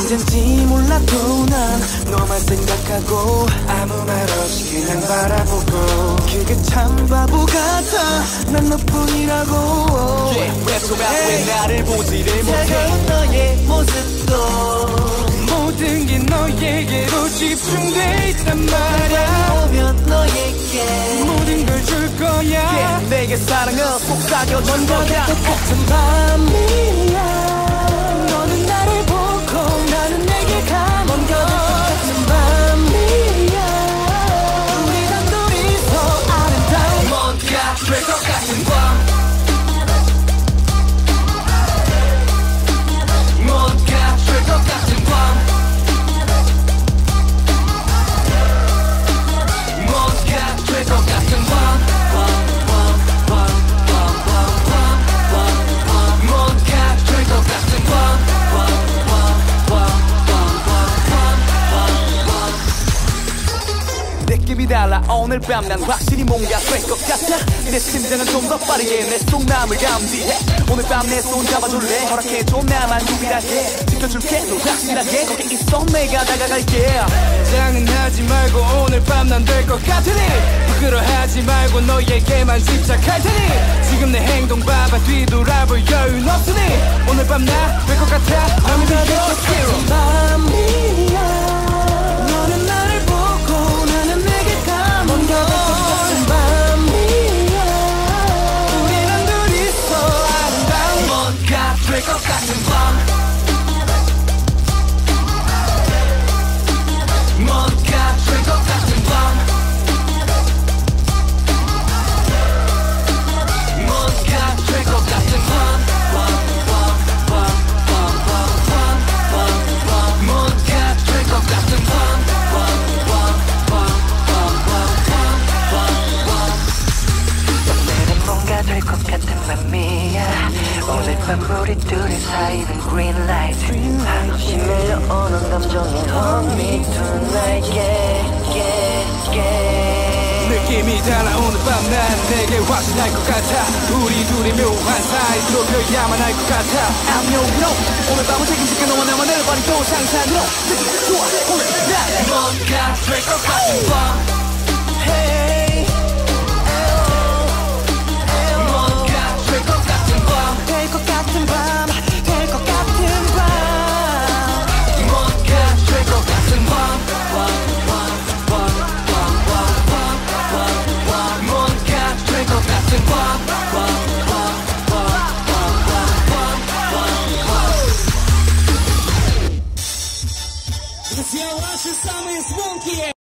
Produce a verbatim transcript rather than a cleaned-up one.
언젠지 몰라도 난 너만 생각하고 아무 말 없이 그냥 바라보고 그게 참 바보 같아 난 너뿐이라고 yeah, 왜 왜 나를 보지를 못해 차가운 너의 모습도 모든 게 너에게로 집중돼 있단 말야 오면 너에게 모든 걸 줄 거야 yeah, 내게 사랑을 속삭여 줄 거야 똑같은 밤이야 너는 나를 보고 나는 내게 가 먼저 똑같은 밤이야 우리 단둘이서 아름다운 뭔가 될 것 같은 밤 뭔가 될 것 같은 밤 뭔가 될 것 같은 밤 느낌이 달라 오늘 밤 난 확실히 뭔가 될 것 같아 내 심장은 좀 더 빠르게 내 속마음을 감지해 오늘 밤 내 손 잡아줄래 허락해줘 나만 유일하게 지켜줄게 너 확실하게 거기 있어 내가 다가갈게 장난하지 말고 오늘 밤 난 될 것 같으니 부끄러워하지 말고 너에게만 집착할 테니 지금 내 행동 봐봐 뒤돌아볼 여유는 없으니 오늘 밤 나 될 것 같아 I'm the hero 밤이야 너는 나를 보고 나는 내게 가 먼저 똑같은 밤이야 우리는 둘이서 아름다운 뭔가 될 것 같은 밤 뭔가 될 것 같은 밤 뭔가 될 것 같은 밤 뭔가 될 것 같은 밤 오늘은 뭔가 될 것 같은 맘이야 오늘 밤 우리 둘의 사이는 green light 한없이 밀려오는 감정이 hold me tonight yeah yeah yeah 느낌이 달라 오늘 밤 난 내게 확신할 것 같아 우리 둘이 묘한 사이로 펴야만 할 것 같아 I'm your hero 오늘 밤은 책임질게 너와 나만을 버리고 상상으로 느낌 좋아 오늘 난 뭔가 될 것 같은 밤 hey 뭔가 될 것 같은 밤 될 것 같은 밤 될 것 같은 밤 뭔가 될 것 같은 밤 뭔가 될 것 같은 밤 Cause your rush is something funky